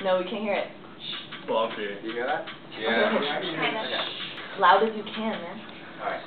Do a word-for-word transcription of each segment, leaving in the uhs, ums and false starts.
No, we can't hear it. Bumpy. You hear that? Yeah. Okay. Kind of. Okay. Loud as you can, man. Alright.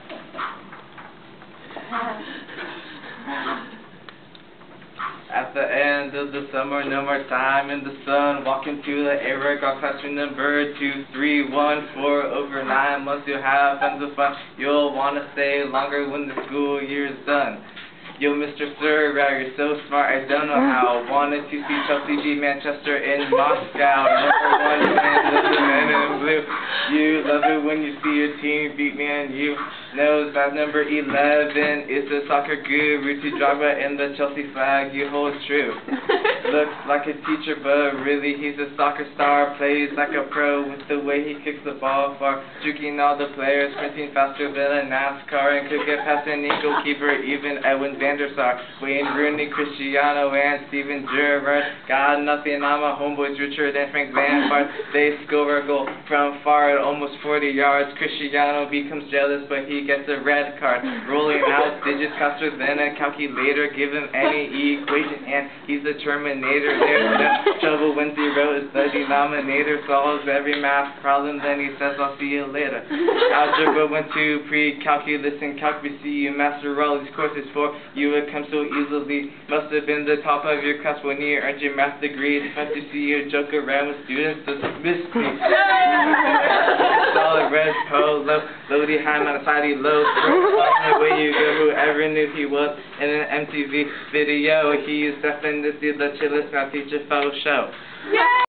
At the end of the summer, no more time in the sun. Walking to the Aragon classroom number two, three, one, four. Over nine months you'll have tons of fun. You'll want to stay longer when the school year's done. Yo, Mr Serrao, you're so smart, I don't know how. Wanted to see Chelsea beat Manchester in Moscow. Number one fan, the men in blue. You love it when you see your team beat Man U. Knows that number eleven is the soccer guru to Drogba and the Chelsea flag you hold true. Looks like a teacher, but really he's a soccer star. Plays like a pro with the way he kicks the ball far. Juking all the players, sprinting faster than a Nascar, and could get past any goalkeeper, even Edwin Wayne, Rooney, Cristiano, and Steven Gerrard. Got nothing on my homeboys, Richard and Frank Lampard. They score a goal from far at almost forty yards. Cristiano becomes jealous, but he gets a red card. Rolling out digits faster than a calculator. Give him any equation, and he's a Terminator. There's no trouble when zero is the denominator. Solves every math problem, then he says, I'll see you later. Algebra went to pre-calculus and calc. We see you master all these courses for you would come so easily. Must have been the top of your class when you earned your math degree. Fun to see you joke around with students. This miss me. Solid red polo, loady high, monosidey low. The way you go, whoever knew he was in an M T V video. He is definitely the chillest now teacher faux show. Yay!